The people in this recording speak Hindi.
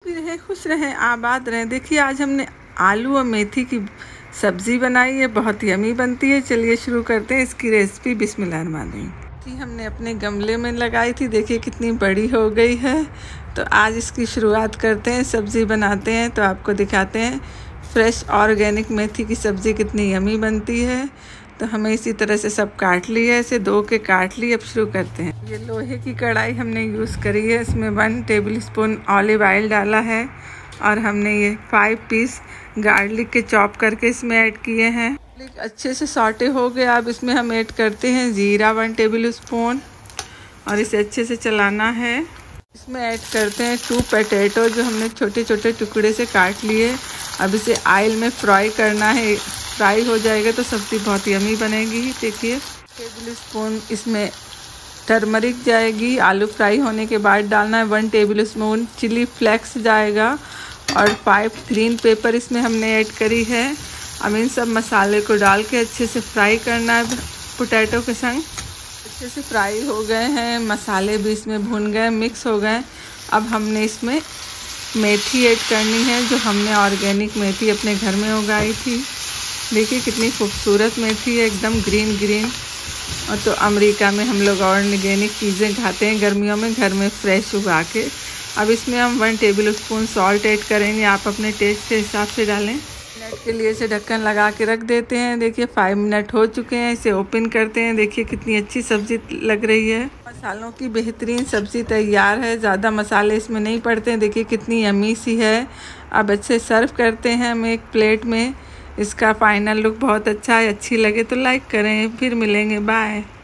रहें, खुश रहें, आबाद रहें। देखिए आज हमने आलू और मेथी की सब्ज़ी बनाई है, बहुत यमी बनती है। चलिए शुरू करते हैं इसकी रेसिपी। बिस्मिल्लाहिर्रहमानिर्रहीम। कि हमने अपने गमले में लगाई थी, देखिए कितनी बड़ी हो गई है। तो आज इसकी शुरुआत करते हैं, सब्ज़ी बनाते हैं। तो आपको दिखाते हैं फ्रेश ऑर्गेनिक मेथी की सब्ज़ी कितनी यमी बनती है। तो हमें इसी तरह से सब काट लिया है, इसे धो के काट ली। अब शुरू करते हैं। ये लोहे की कढ़ाई हमने यूज़ करी है, इसमें 1 टेबलस्पून ऑलिव ऑयल डाला है और हमने ये 5 पीस गार्लिक के चॉप करके इसमें ऐड किए हैं। अच्छे से सॉटे हो गए। अब इसमें हम ऐड करते हैं जीरा 1 टेबलस्पून और इसे अच्छे से चलाना है। इसमें ऐड करते हैं 2 पोटैटो जो हमने छोटे छोटे टुकड़े से काट लिए। अब इसे ऑयल में फ्राई करना है, फ्राई हो जाएगा तो सब्ज़ी बहुत यमी बनेगी। देखिए टेबलस्पून इसमें टर्मरिक जाएगी, आलू फ्राई होने के बाद डालना है। 1 टेबलस्पून चिली फ्लेक्स जाएगा और 5 ग्रीन पेपर इसमें हमने ऐड करी है। अब इन सब मसाले को डाल के अच्छे से फ्राई करना है पोटैटो के संग। अच्छे से फ्राई हो गए हैं, मसाले भी इसमें भुन गए, मिक्स हो गए। अब हमने इसमें मेथी ऐड करनी है, जो हमने ऑर्गेनिक मेथी अपने घर में उगाई थी। देखिए कितनी खूबसूरत मेथी है, एकदम ग्रीन ग्रीन। और तो अमेरिका में हम लोग ऑर्गेनिक चीज़ें खाते हैं गर्मियों में, घर में फ्रेश उगा के। अब इसमें हम 1 टेबलस्पून सॉल्ट ऐड करेंगे, आप अपने टेस्ट के हिसाब से डालें। मिनट के लिए इसे ढक्कन लगा के रख देते हैं। देखिए 5 मिनट हो चुके हैं, इसे ओपन करते हैं। देखिए कितनी अच्छी सब्ज़ी लग रही है। मसालों की बेहतरीन सब्ज़ी तैयार है, ज़्यादा मसाले इसमें नहीं पड़ते हैं। देखिए कितनी यमी सी है। अब अच्छे सर्व करते हैं हम एक प्लेट में। इसका फाइनल लुक बहुत अच्छा है। अच्छी लगे तो लाइक करें। फिर मिलेंगे, बाय।